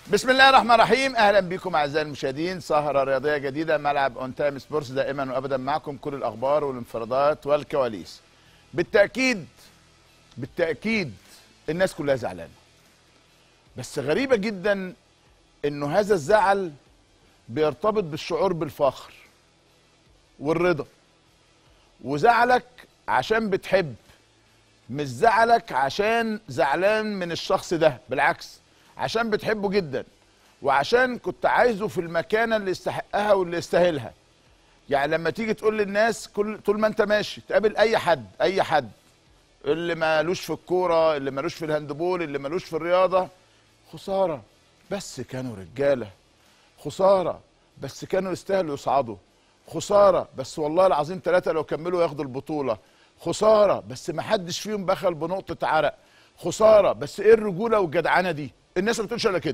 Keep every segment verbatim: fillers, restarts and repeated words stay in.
بسم الله الرحمن الرحيم. اهلا بكم اعزائي المشاهدين، سهره رياضيه جديده، ملعب اون تايم سبورتس دائما وابدا معكم كل الاخبار والانفرادات والكواليس. بالتاكيد بالتاكيد الناس كلها زعلانه، بس غريبه جدا انه هذا الزعل بيرتبط بالشعور بالفخر والرضا، وزعلك عشان بتحب، مش زعلك عشان زعلان من الشخص ده، بالعكس عشان بتحبه جدا وعشان كنت عايزه في المكانه اللي يستحقها واللي يستاهلها. يعني لما تيجي تقول للناس كل طول ما انت ماشي تقابل اي حد اي حد اللي مالوش في الكوره، اللي مالوش في الهاندبول، اللي مالوش في الرياضه، خساره بس كانوا رجاله، خساره بس كانوا يستاهلوا يصعدوا، خساره بس والله العظيم ثلاثه لو كملوا ياخدوا البطوله، خساره بس ما حدش فيهم بخل بنقطه عرق، خساره بس ايه الرجوله والجدعنه دي؟ الناس ما بتقولش الا كده.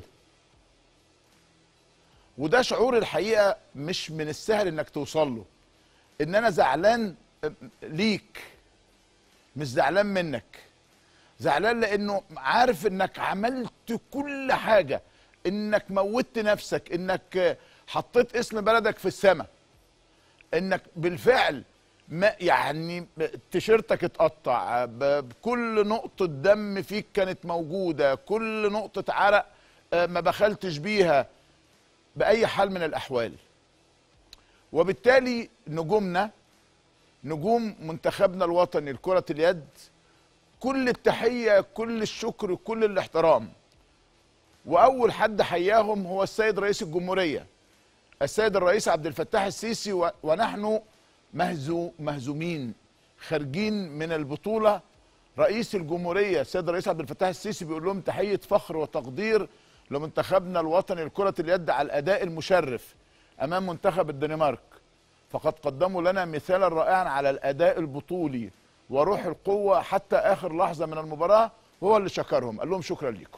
وده شعور الحقيقه مش من السهل انك توصل له، ان انا زعلان ليك مش زعلان منك، زعلان لانه عارف انك عملت كل حاجه، انك موتت نفسك، انك حطيت اسم بلدك في السماء، انك بالفعل ما يعني تيشيرتك اتقطع، بكل نقطة دم فيك كانت موجودة، كل نقطة عرق ما بخلتش بيها بأي حال من الأحوال. وبالتالي نجومنا، نجوم منتخبنا الوطني لكرة اليد، كل التحية، كل الشكر، كل الاحترام. وأول حد حياهم هو السيد رئيس الجمهورية، السيد الرئيس عبد الفتاح السيسي، ونحن مهزو مهزومين خارجين من البطولة. رئيس الجمهورية السيد الرئيس عبد الفتاح السيسي بيقول لهم تحية فخر وتقدير لمنتخبنا الوطني لكرة اليد على الأداء المشرف أمام منتخب الدنمارك، فقد قدموا لنا مثالا رائعا على الأداء البطولي وروح القوة حتى آخر لحظة من المباراة، وهو اللي شكرهم، قال لهم شكرا لكم.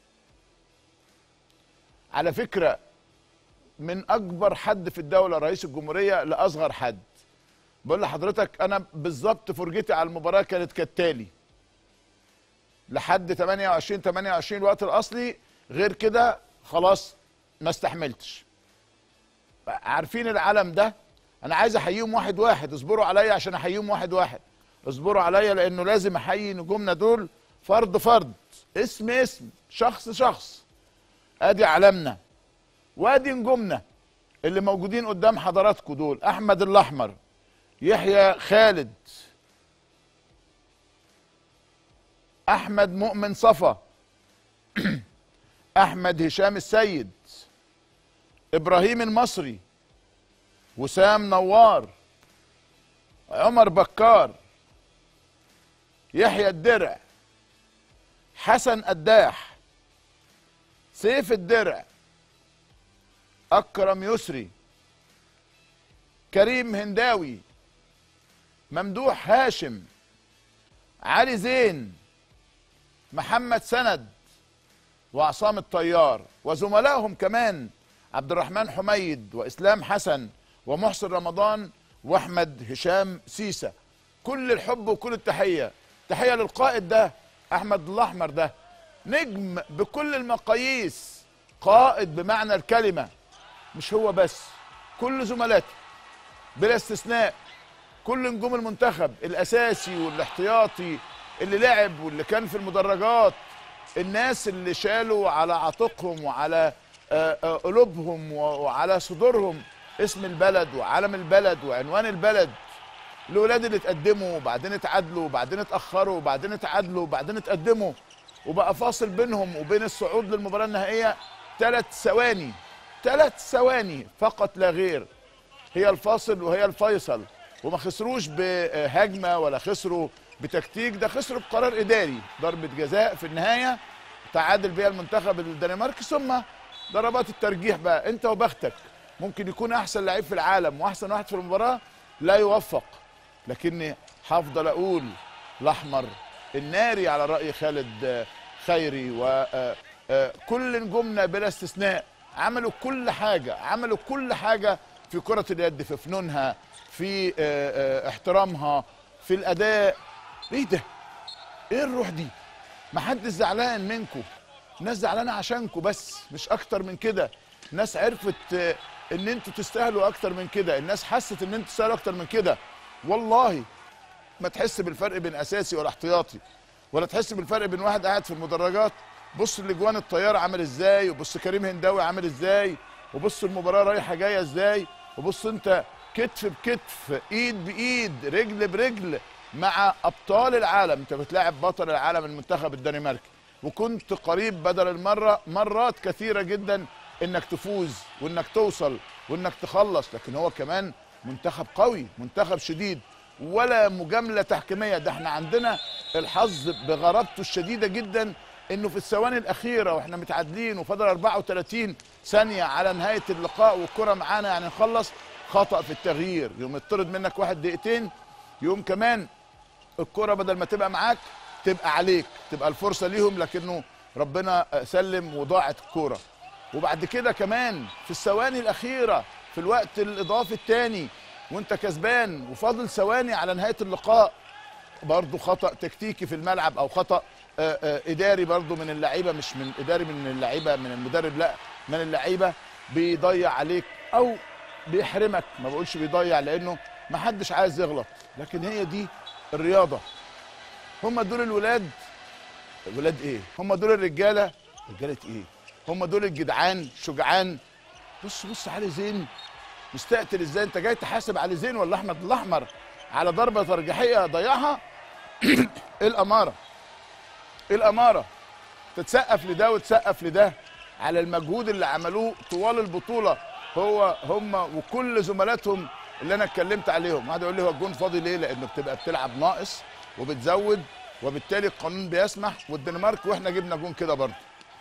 على فكرة من أكبر حد في الدولة رئيس الجمهورية لأصغر حد. بقول لحضرتك انا بالظبط فرجتي على المباراه كانت كالتالي: لحد ثمانية وعشرين ثمانية وعشرين الوقت الاصلي، غير كده خلاص ما استحملتش. عارفين العالم ده، انا عايز احييهم واحد واحد، اصبروا عليا عشان احييهم واحد واحد، اصبروا عليا لانه لازم احيي نجومنا دول فرد فرد، اسم اسم، شخص شخص. ادي علمنا وادي نجومنا اللي موجودين قدام حضراتكم دول: احمد الاحمر، يحيى خالد، احمد مؤمن صفا، احمد هشام السيد، ابراهيم المصري، وسام نوار، عمر بكار، يحيى الدرع، حسن قداح، سيف الدرع، اكرم يسري، كريم هنداوي، ممدوح هاشم، علي زين، محمد سند، وعصام الطيار، وزملائهم كمان عبد الرحمن حميد واسلام حسن ومحسن رمضان واحمد هشام سيسة. كل الحب وكل التحية، تحية للقائد ده، احمد الاحمر ده نجم بكل المقاييس، قائد بمعنى الكلمة. مش هو بس، كل زملاته بلا استثناء، كل نجوم المنتخب الاساسي والاحتياطي اللي لعب واللي كان في المدرجات، الناس اللي شالوا على عاتقهم وعلى قلوبهم وعلى صدورهم اسم البلد وعلم البلد وعنوان البلد، الاولاد اللي اتقدموا وبعدين اتعادلوا وبعدين اتاخروا وبعدين اتعادلوا وبعدين اتقدموا، وبقى فاصل بينهم وبين الصعود للمباراه النهائيه ثلاث ثواني، ثلاث ثواني فقط لا غير، هي الفاصل وهي الفيصل. وما خسروش بهجمه ولا خسروا بتكتيك، ده خسروا بقرار اداري، ضربه جزاء في النهايه تعادل بيها المنتخب الدنماركي، ثم ضربات الترجيح. بقى انت وبختك، ممكن يكون احسن لعيب في العالم واحسن واحد في المباراه لا يوفق، لكني هفضل اقول الاحمر الناري على راي خالد خيري وكل نجومنا بلا استثناء عملوا كل حاجه، عملوا كل حاجه في كرة اليد، في فنونها، في احترامها، في الاداء. ايه ده؟ ايه الروح دي؟ محدش زعلان منكم، الناس زعلانه عشانكم بس، مش اكتر من كده. الناس عرفت آه، ان انتوا تستاهلوا اكتر من كده، الناس حست ان انتوا تستاهلوا اكتر من كده. والله ما تحس بالفرق بين اساسي ولا احتياطي، ولا تحس بالفرق بين واحد قاعد في المدرجات. بص الاجوان الطياره عامل ازاي، وبص كريم هنداوي عامل ازاي، وبص المباراه رايحه جايه ازاي، وبص انت كتف بكتف، ايد بايد، رجل برجل مع ابطال العالم. انت بتلاعب بطل العالم المنتخب الدنماركي، وكنت قريب بدل المره مرات كثيره جدا انك تفوز وانك توصل وانك تخلص، لكن هو كمان منتخب قوي، منتخب شديد. ولا مجامله تحكيميه، ده احنا عندنا الحظ بغرابته الشديده جدا انه في الثواني الاخيره واحنا متعادلين وفضل أربعة وثلاثين ثانيه على نهايه اللقاء والكره معانا يعني نخلص، خطا في التغيير، يوم يطرد منك واحد دقيقتين، يوم كمان الكره بدل ما تبقى معاك تبقى عليك، تبقى الفرصه ليهم، لكنه ربنا سلم وضاعت الكوره. وبعد كده كمان في الثواني الاخيره في الوقت الاضافي الثاني وانت كسبان وفاضل ثواني على نهايه اللقاء، برضه خطا تكتيكي في الملعب او خطا آآ آآ اداري برضه من اللعيبه، مش من اداري من اللعيبه من المدرب، لا من اللعيبه، بيضيع عليك او بيحرمك. ما بقولش بيضيع لانه ما حدش عايز يغلط، لكن هي دي الرياضه. هم دول الولاد، الولاد ايه؟ هم دول الرجاله، رجاله ايه؟ هم دول الجدعان شجعان. بص بص علي زين مستقتل ازاي، انت جاي تحاسب علي زين ولا احمد الاحمر على ضربه ترجيحيه ضيعها؟ ايه الاماره؟ ايه الاماره؟ تتسقف لده وتسقف لده على المجهود اللي عملوه طوال البطوله، هو هم وكل زملاتهم اللي انا اتكلمت عليهم. واحد يقول لي هو الجون فاضي ليه؟ لانه بتبقى بتلعب ناقص وبتزود، وبالتالي القانون بيسمح، والدنمارك واحنا جبنا جون كده برضه.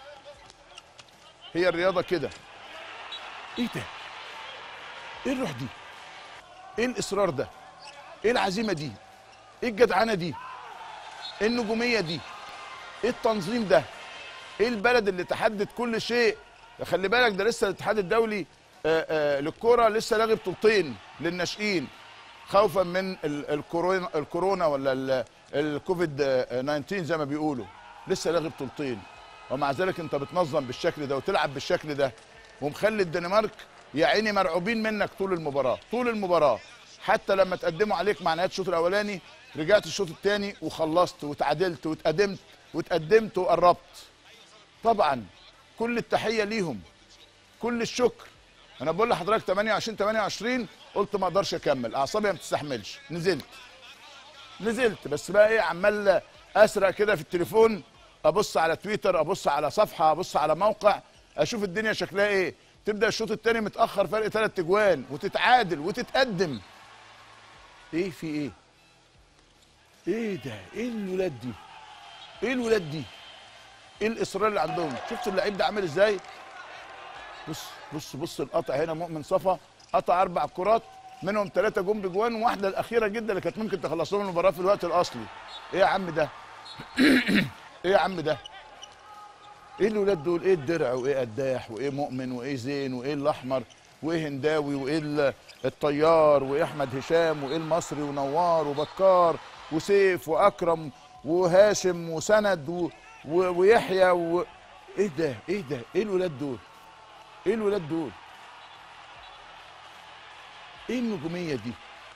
هي الرياضه كده. ايه ده؟ ايه الروح دي؟ ايه الاصرار ده؟ ايه العزيمه دي؟ ايه الجدعنه دي؟ ايه النجوميه دي؟ ايه التنظيم ده؟ ايه البلد اللي تحدد كل شيء؟ خلي بالك ده لسه الاتحاد الدولي آآ آآ للكوره لسه لاغي بطولتين للناشئين خوفا من الكورونا الكورونا ولا الكوفيد تسعة عشر زي ما بيقولوا، لسه لاغي بطولتين، ومع ذلك انت بتنظم بالشكل ده وتلعب بالشكل ده ومخلي الدنمارك يا عيني مرعوبين منك طول المباراه، طول المباراه. حتى لما تقدموا عليك مع نهايه الشوط الاولاني رجعت الشوط الثاني وخلصت وتعادلت وتقدمت وتقدمت وقربت. طبعا كل التحيه ليهم، كل الشكر. انا بقول لحضرتك ثمانية وعشرين ثمانية وعشرين قلت ما اقدرش اكمل، اعصابي ما بتستحملش، نزلت نزلت بس بقى ايه، عمال اسرق كده في التليفون، ابص على تويتر، ابص على صفحه، ابص على موقع، اشوف الدنيا شكلها ايه. تبدا الشوط الثاني متاخر فرق ثلاث اجوان وتتعادل وتتقدم. ايه في ايه؟ ايه ده؟ ايه الولاد دي؟ ايه الولاد دي؟ ايه الاصرار اللي عندهم؟ شفت اللعيب ده عامل ازاي؟ بص بص بص القطع هنا، مؤمن صفا قطع اربع كرات منهم ثلاثه جون بجوان، وواحده الاخيره جدا اللي كانت ممكن تخلص لهم المباراه في الوقت الاصلي. ايه يا عم ده؟ ايه يا عم ده؟ ايه الولاد دول؟ ايه الدرع وايه قداح وايه مؤمن وايه زين وايه الاحمر وايه هنداوي وايه الطيار وايه احمد هشام وايه المصري ونوار وبكار وسيف واكرم وهاشم وسند و... و... ويحيى و... ايه ده؟ ايه ده؟ ايه الولاد دول؟ ايه الولاد دول؟ ايه النجوميه دي؟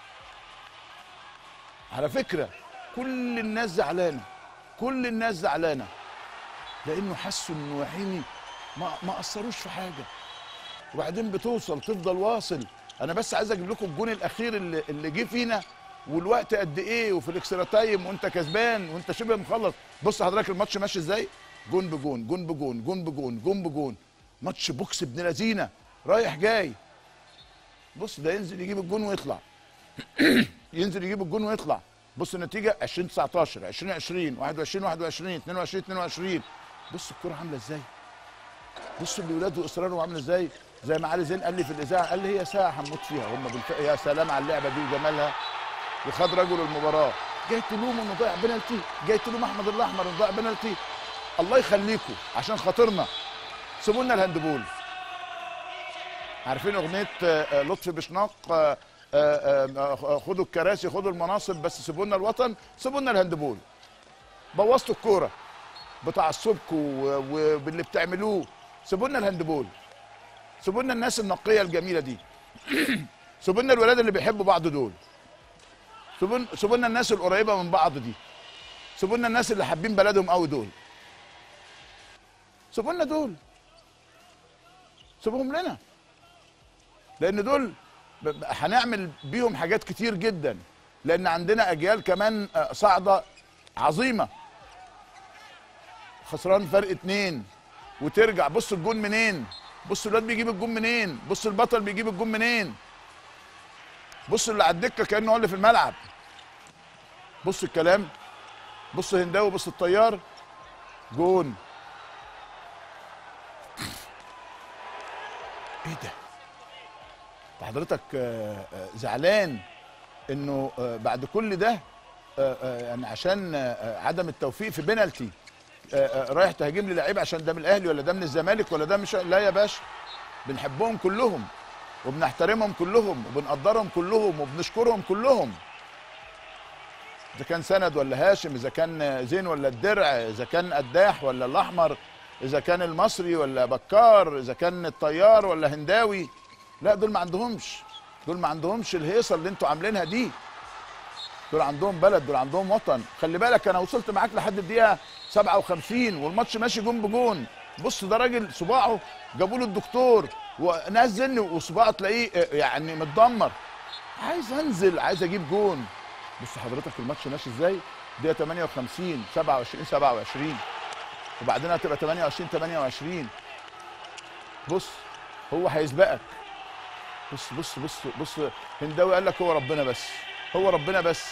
على فكره كل الناس زعلانه، كل الناس زعلانه لانه حسوا انه يا عيني ما ما اثروش في حاجه، وبعدين بتوصل تفضل واصل. انا بس عايز اجيب لكم الجون الاخير اللي اللي جه فينا والوقت قد ايه، وفي الاكسترا تايم وانت كسبان وانت شبه مخلص. بص حضرتك الماتش ماشي ازاي؟ جون بجون جون بجون جون بجون جون بجون، ماتش بوكس ابن لذينه رايح جاي. بص ده ينزل يجيب الجون ويطلع ينزل يجيب الجون ويطلع. بص النتيجه عشرين تسعتاشر عشرين عشرين واحد وعشرين واحد وعشرين اتنين وعشرين اتنين وعشرين. بص الكوره عامله ازاي، بص الاولاد واصرارهم عامله ازاي. زي ما علي زين قال لي في الاذاعه، قال لي هي ساعه هنموت فيها هم بالفعل. يا سلام على اللعبه دي وجمالها. وخد رجل المباراه. جاي تلوم انه ضيع بنالتي، جاي تلوم احمد الاحمر انه ضيع بنالتي. الله يخليكم عشان خاطرنا سيبوا لنا الهاندبول. عارفين اغنيه لطفي بشناق خدوا الكراسي خدوا المناصب بس سيبوا لنا الوطن؟ سيبوا لنا الهاندبول. بوظتوا الكوره، بتعصبكم وباللي بتعملوه. سيبوا لنا الهاندبول، سيبوا لنا الناس النقيه الجميله دي. سيبوا لنا الولاد اللي بيحبوا بعض دول. سيبوا لنا الناس القريبه من بعض دي. سيبوا لنا الناس اللي حابين بلدهم قوي دول. سيبوا لنا دول، سيبوهم لنا، لان دول هنعمل بيهم حاجات كتير جدا، لان عندنا اجيال كمان صاعده عظيمه. خسران فرق اتنين وترجع، بص الجون منين، بص الواد بيجيب الجون منين، بص البطل بيجيب الجون منين، بص اللي على الدكه كانه هو اللي في الملعب. بص الكلام، بص هنداوي، بص الطيار، جون. ايه ده؟ حضرتك زعلان انه بعد كل ده يعني عشان عدم التوفيق في بينالتي رايح تهاجم لي لعيب عشان ده من الاهلي ولا ده من الزمالك ولا ده مش؟ لا يا باشا، بنحبهم كلهم وبنحترمهم كلهم وبنقدرهم كلهم وبنشكرهم كلهم، اذا كان سند ولا هاشم، اذا كان زين ولا الدرع، اذا كان قداح ولا الاحمر، اذا كان المصري ولا بكار، اذا كان الطيار ولا هنداوي. لا دول ما عندهمش، دول ما عندهمش الهيصه اللي انتوا عاملينها دي. دول عندهم بلد، دول عندهم وطن. خلي بالك انا وصلت معاك لحد الدقيقه سبعة وخمسين والماتش ماشي جون بجون. بص ده راجل صباعه جابوا له الدكتور ونزلني وصباعه تلاقيه يعني متدمر. عايز انزل، عايز اجيب جون. بص حضرتك الماتش ماشي ازاي؟ دقيقه تمانية وخمسين، سبعة وعشرين سبعة وعشرين، وبعدين هتبقى تمانية وعشرين تمانية وعشرين. بص هو هيسبقك. بص بص بص بص هنداوي قال لك هو ربنا بس، هو ربنا بس،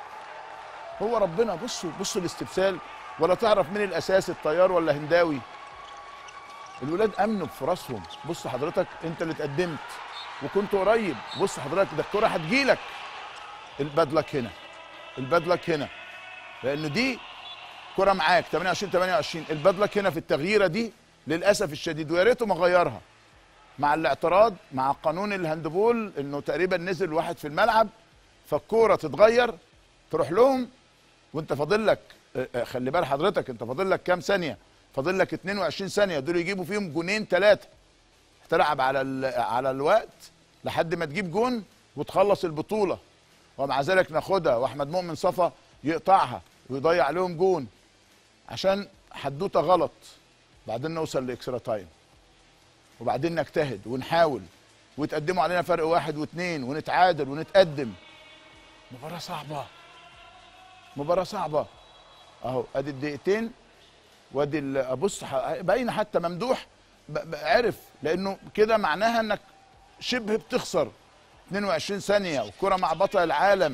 هو ربنا. بصوا بصوا الاستبسال، ولا تعرف مين الاساس، الطيار ولا هنداوي. الولاد امنوا بفرصهم. بص حضرتك انت اللي اتقدمت وكنت قريب. بص حضرتك ده الكره هتجيلك، البدلك هنا، البدلك هنا، لانه دي كره معاك تمانية وعشرين تمانية وعشرين. البدلك هنا في التغييره دي للاسف الشديد، ويا ريته ما غيرها مع الاعتراض مع قانون الهاندبول انه تقريبا نزل واحد في الملعب فالكوره تتغير تروح لهم وانت فاضل لك، خلي بال حضرتك انت فاضل لك كام ثانيه؟ فاضل لك اتنين وعشرين ثانيه، دول يجيبوا فيهم جونين ثلاثه. تلعب على على الوقت لحد ما تجيب جون وتخلص البطوله، ومع ذلك ناخدها واحمد مؤمن صفا يقطعها ويضيع عليهم جون عشان حدوته غلط. بعدين نوصل لاكسترا تايم، وبعدين نجتهد ونحاول ويتقدموا علينا فرق واحد واثنين ونتعادل ونتقدم. مباراة صعبة، مباراة صعبة. اهو ادي الدقيقتين وادي ابص باينه حتى ممدوح عرف، لانه كده معناها انك شبه بتخسر اتنين وعشرين ثانية والكرة مع بطل العالم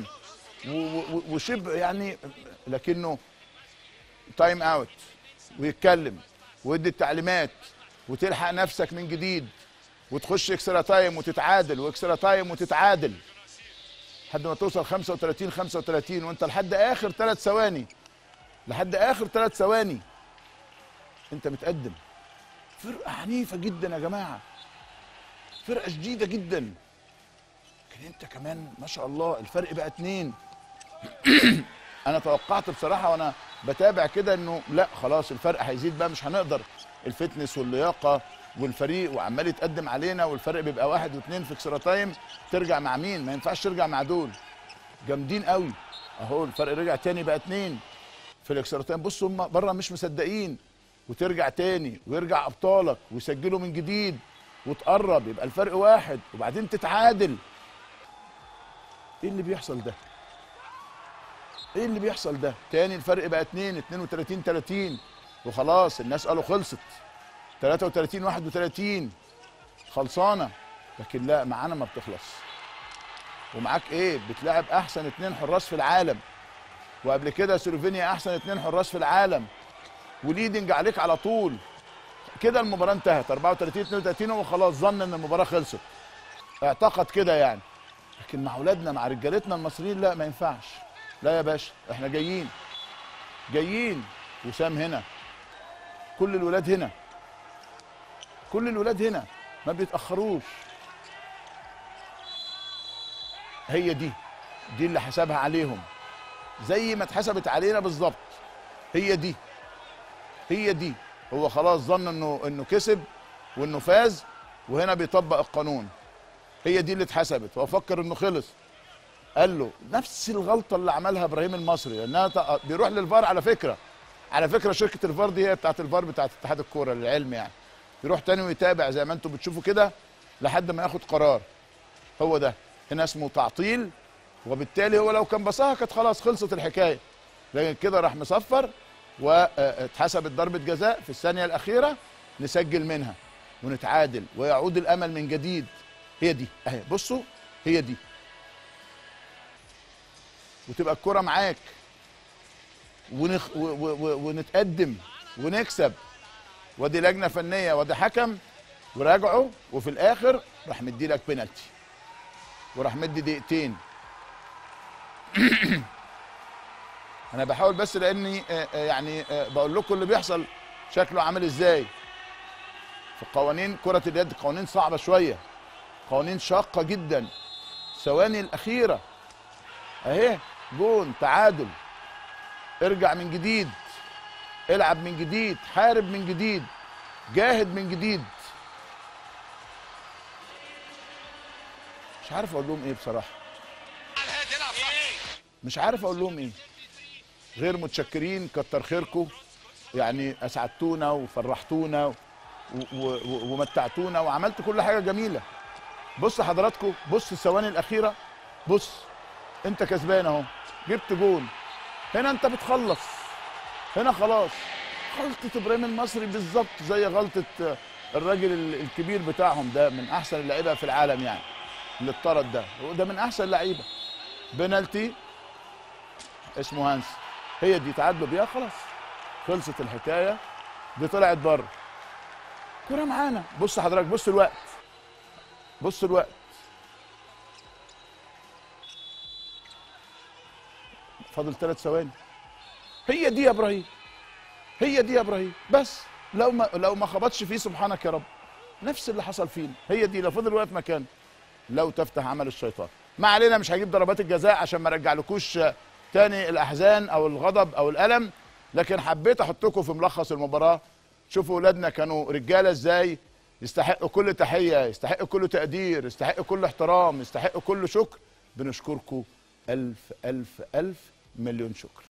وشبه يعني، لكنه تايم اوت ويتكلم ويدي التعليمات وتلحق نفسك من جديد وتخش اكسترا تايم وتتعادل واكسترا تايم وتتعادل لحد ما توصل خمسة وتلاتين خمسة وتلاتين وانت لحد اخر ثلاث ثواني، لحد اخر ثلاث ثواني انت متقدم. فرقه عنيفه جدا يا جماعه، فرقه شديده جدا، لكن انت كمان ما شاء الله الفرق بقى اتنين. انا توقعت بصراحه وانا بتابع كده انه لا خلاص الفرق هيزيد بقى، مش هنقدر الفتنس واللياقه والفريق وعمال يتقدم علينا والفرق بيبقى واحد واثنين في اكسترا تايم. ترجع مع مين؟ ما ينفعش ترجع مع دول جامدين قوي. اهو الفرق رجع تاني بقى اتنين في الاكسترا تايم. بصوا هم بره مش مصدقين، وترجع تاني ويرجع ابطالك ويسجلوا من جديد وتقرب يبقى الفرق واحد وبعدين تتعادل. ايه اللي بيحصل ده؟ ايه اللي بيحصل ده؟ تاني الفرق بقى اتنين اتنين وتلاتين تلاتين وخلاص الناس قالوا خلصت تلاتة وتلاتين واحد وتلاتين خلصانه، لكن لا معانا ما بتخلص. ومعاك ايه؟ بتلاعب احسن اتنين حراس في العالم، وقبل كده سلوفينيا احسن اتنين حراس في العالم، وليدنج عليك على طول. كده المباراه انتهت اربعة وتلاتين اتنين وتلاتين وخلاص ظن ان المباراه خلصت، اعتقد كده يعني. لكن مع اولادنا مع رجالتنا المصريين لا ما ينفعش. لا يا باشا احنا جايين جايين. وسام هنا، كل الولاد هنا، كل الولاد هنا ما بيتاخروش. هي دي دي اللي حسبها عليهم زي ما اتحسبت علينا بالظبط. هي دي هي دي. هو خلاص ظن انه انه كسب وانه فاز، وهنا بيطبق القانون. هي دي اللي اتحسبت. هو فكر انه خلص، قال له نفس الغلطه اللي عملها ابراهيم المصري، لانها بيروح للفار. على فكره على فكره شركه الفار دي هي بتاعت الفار بتاعت اتحاد الكوره للعلم يعني. يروح تاني ويتابع زي ما انتم بتشوفوا كده لحد ما ياخد قرار. هو ده هنا اسمه تعطيل، وبالتالي هو لو كان بصاها كانت خلاص خلصت الحكايه، لكن كده راح مصفر واتحسبت ضربه جزاء في الثانيه الاخيره، نسجل منها ونتعادل ويعود الامل من جديد. هي دي اهي، بصوا هي دي، وتبقى الكره معاك ونخ... و... و... و... ونتقدم ونكسب، ودي لجنه فنيه ودي حكم وراجعوا، وفي الاخر راح مدي لك بينالتي وراح مدي دقيقتين. انا بحاول بس لاني يعني بقول لكم اللي بيحصل شكله عامل ازاي. في قوانين كرة اليد قوانين صعبة شوية، قوانين شاقة جدا. ثواني الأخيرة اهي، جون، تعادل، ارجع من جديد، العب من جديد، حارب من جديد، جاهد من جديد. مش عارف اقول لهم ايه بصراحة، مش عارف اقول لهم ايه غير متشكرين، كتر خيركم يعني، اسعدتونا وفرحتونا و... و... ومتعتونا وعملتوا كل حاجه جميله. بص حضراتكم، بص الثواني الاخيره، بص انت كسبان اهو، جبت جون، هنا انت بتخلص، هنا خلاص. غلطه ابراهيم المصري بالظبط زي غلطه الراجل الكبير بتاعهم ده، من احسن اللعيبه في العالم يعني، اللي اتطرد ده، وده من احسن اللعيبه. بنالتي اسمه هانس، هي دي تعادلوا بيها خلاص، خلصت الحكايه، دي طلعت بره. كرة معانا، بص حضرتك، بص الوقت، بص الوقت، فاضل ثلاث ثواني. هي دي يا ابراهيم، هي دي يا ابراهيم، بس لو ما لو ما خبطش فيه سبحانك يا رب، نفس اللي حصل فينا. هي دي، لو فضل واقف مكانه لو تفتح عمل الشيطان. ما علينا، مش هجيب ضربات الجزاء عشان ما ارجعلكوش تاني الاحزان او الغضب او الالم، لكن حبيت احطكم في ملخص المباراه. شوفوا اولادنا كانوا رجاله ازاي، يستحقوا كل تحيه، يستحقوا كل تقدير، يستحقوا كل احترام، يستحقوا كل شكر. بنشكركم الف الف الف مليون شكر.